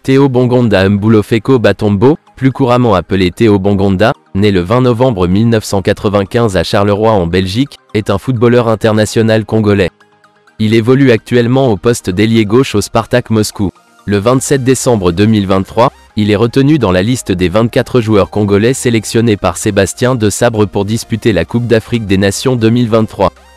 Théo Bongonda Mbulofeko Batombo, plus couramment appelé Théo Bongonda, né le 20 novembre 1995 à Charleroi en Belgique, est un footballeur international congolais. Il évolue actuellement au poste d'ailier gauche au Spartak Moscou. Le 27 décembre 2023, il est retenu dans la liste des 24 joueurs congolais sélectionnés par Sébastien Desabre pour disputer la Coupe d'Afrique des Nations 2023.